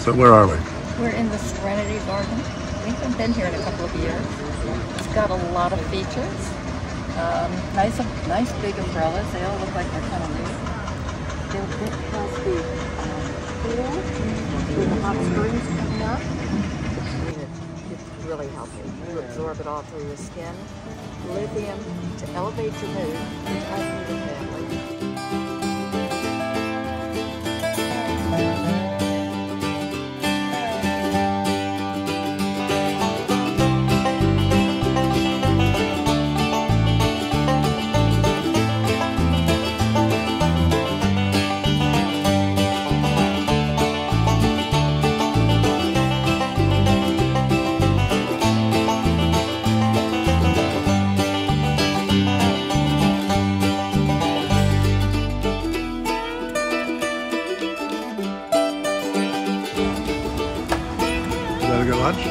So where are we? We're in the Serenity Garden. We haven't been here in a couple of years. It's got a lot of features. Nice big umbrellas. They all look like they're kind of new. It has the pool with the hot springs coming up. It's really healthy. You absorb it all through your skin. Lithium to elevate your mood, which I do with family. Is that a good lunch?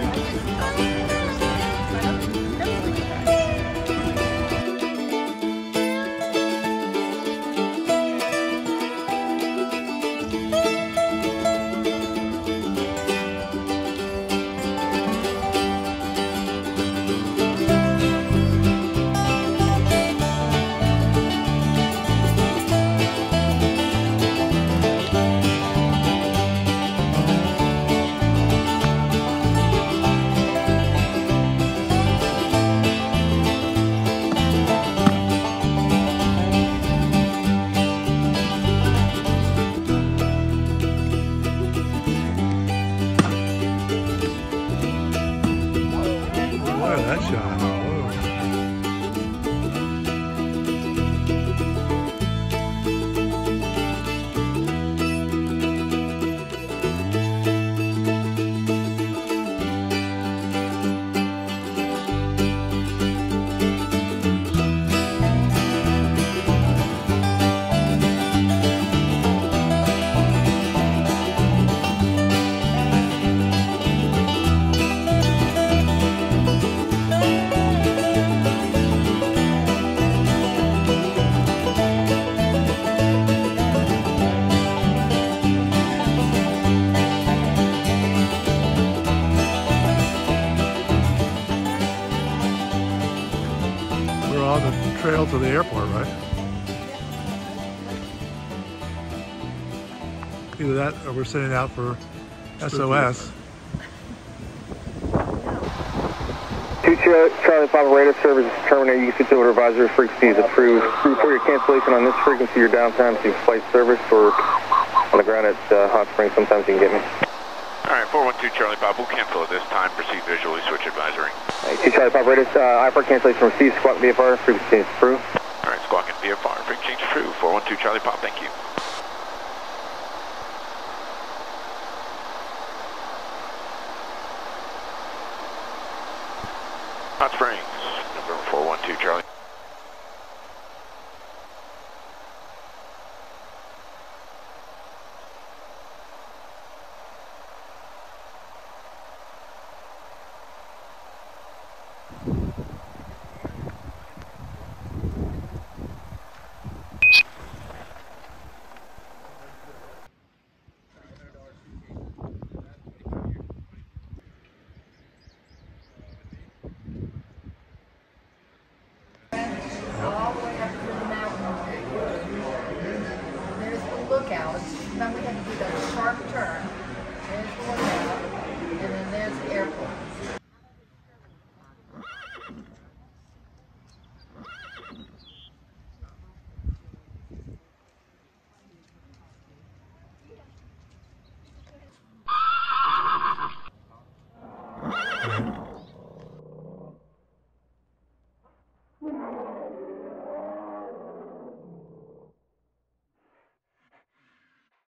Look at that shot. Whoa. We're on the trail to the airport, right? Either that or we're sitting out for SOS. 2 Charlie Papa radar service is terminated. You can switch over to advisory frequency is approved. Report your cancellation on this frequency. Your downtime to flight service or on the ground at Hot Springs. Sometimes you can get me. Alright, 412 Charlie Papa, we'll cancel at this time. Proceed visually, switch advisory. 2 Charlie Papa radar, IFR cancellation received. Squawk VFR, frequency is approved. Alright, squawk and VFR, frequency change approved. 412 Charlie Papa, thank you. Hot Springs, November 412 Charlie. All the way up through the mountain. There's the lookout. Then we had to do that sharp turn.